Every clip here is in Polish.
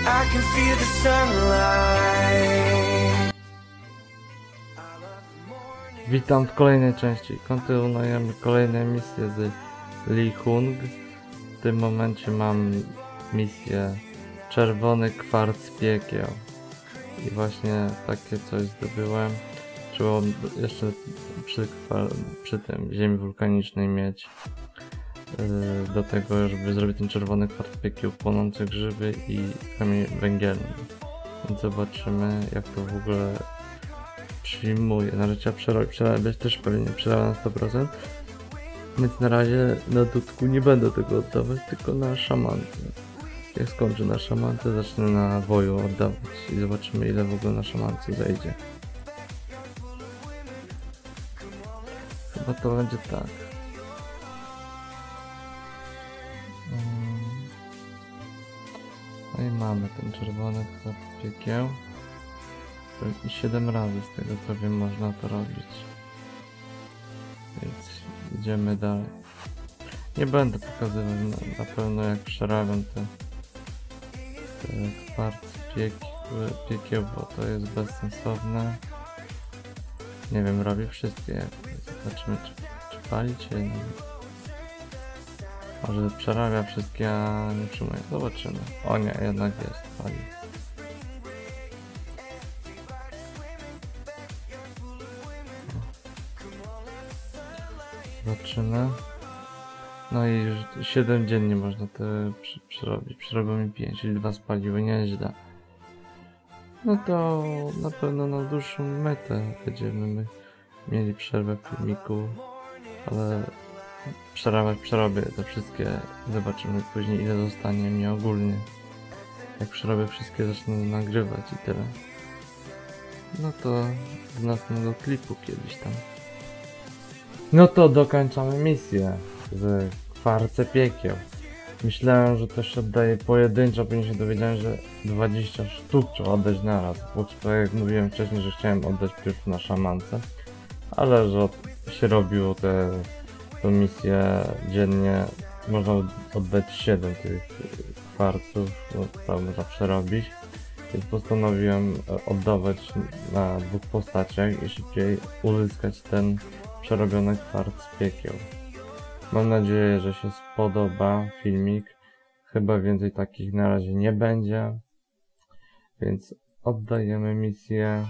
I can feel the sunlight. Witam w kolejnej części. Kontynuujemy kolejne misje z Li Hung. W tym momencie mam misję Czerwony Kwarc Piekieł. I właśnie takie coś zdobyłem. Trzeba jeszcze przy tym ziemi wulkanicznej mieć do tego, żeby zrobić ten czerwony kwarc piekieł, płonące grzyby i kamień węgielny. Więc zobaczymy, jak to w ogóle przyjmuje. Na razie trzeba przerabiać, też pewnie przerabia na 100%. Więc na razie na dudku nie będę tego oddawać, tylko na szamance. Jak skończę na szamance, zacznę na woju oddawać i zobaczymy, ile w ogóle na szamance zejdzie. Chyba to będzie tak. No i mamy ten czerwony kwarc piekieł. I 7 razy z tego co wiem można to robić. Więc idziemy dalej. Nie będę pokazywał na pewno jak przerabiam te kwarc piekieł, bo to jest bezsensowne. Nie wiem, robię wszystkie. Zobaczymy czy pali, czy nie. Może przerabia wszystkie, a nie przyjmuje. Zobaczymy. O nie, jednak jest, pali. Zobaczymy. No i już 7 dziennie można to przerobić. Przerobią mi 5, czyli 2 spaliły, nieźle. No to na pewno na dłuższą metę będziemy mieli przerwę w filmiku, ale przerobię te wszystkie, zobaczymy później ile zostanie mi ogólnie. Jak przerobię wszystkie, zacznę nagrywać i tyle. No to z następnego klipu kiedyś tam. No to dokończamy misję z Kwarce Piekieł. Myślałem, że to się oddaje pojedynczo, później się dowiedziałem, że 20 sztuk trzeba oddać naraz. Bo tak jak mówiłem wcześniej, że chciałem oddać pierwszy na szamance, ale że się robiło tę misję dziennie, można oddać 7 tych kwarców, bo to można przerobić. Więc postanowiłem oddawać na 2 postaciach i szybciej uzyskać ten przerobiony kwarc piekieł. Mam nadzieję, że się spodoba filmik. Chyba więcej takich na razie nie będzie. Więc oddajemy misję.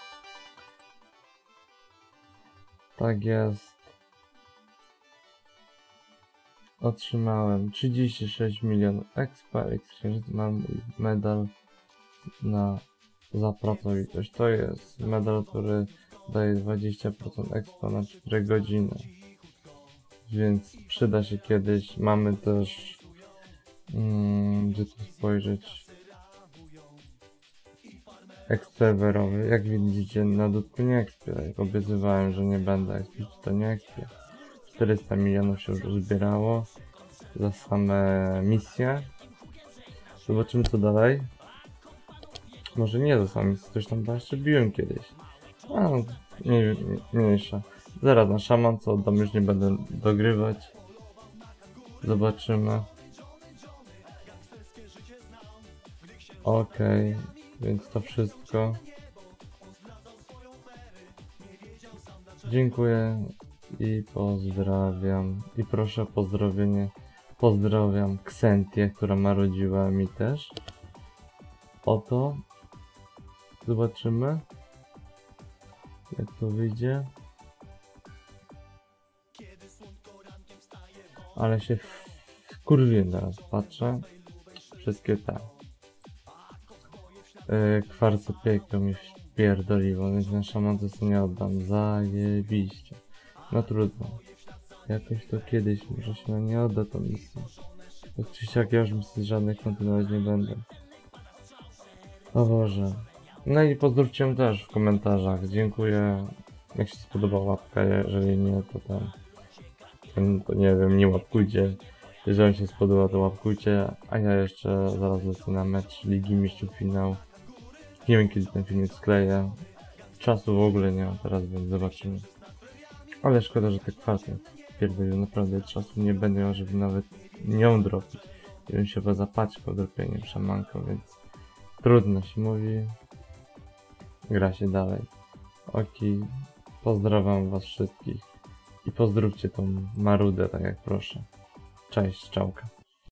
Tak jest. Otrzymałem 36 milionów expa. Mam medal za pracowitość. To jest medal, który daje 20% expa na 4 godziny. Więc przyda się kiedyś. Mamy też gdzie tu spojrzeć, eksterwerowy. Jak widzicie, na dudku nie ekspię. Jak obiecywałem, że nie będę ekspić, to nie ekspię. 400 milionów się już uzbierało za same misje. Zobaczymy co dalej. Może nie za same misje, coś tam jeszcze biłem kiedyś. A no, mniejsza. Zaraz na szamance oddam, już nie będę dogrywać. Zobaczymy. Okej, więc to wszystko. Dziękuję i pozdrawiam. I proszę o pozdrowienie. Pozdrawiam Ksentię, która marudziła mi też. Oto. Zobaczymy, jak to wyjdzie. Ale się wkurwię teraz, patrzę. Wszystkie te kwarce piekieł mi wpierdoliło, więc na szamance sobie nie oddam. Zajebiście. No trudno. Jakoś to kiedyś może się na nie odda tą misję. Oczywiście jak ja już misji żadnych kontynuować nie będę. O Boże. No i pozdrówcie mnie też w komentarzach. Dziękuję. Jak się spodobała łapka, jeżeli nie to to nie wiem, nie łapkujcie. Jeżeli wam się spodoba, to łapkujcie. A ja jeszcze zaraz lecę na mecz Ligi Mistrzów finał. Nie wiem kiedy ten filmik skleję. Czasu w ogóle nie mam teraz, więc zobaczymy. Ale szkoda, że te kwarty pierdolę. Naprawdę czasu nie będę miał, żeby nawet nią dropić. I bym się chyba zapaćkał dropieniem szamanką, więc Trudno się mówi. Gra się dalej. Oki, pozdrawiam was wszystkich. I pozdrówcie tą marudę, tak jak proszę. Cześć, czałka.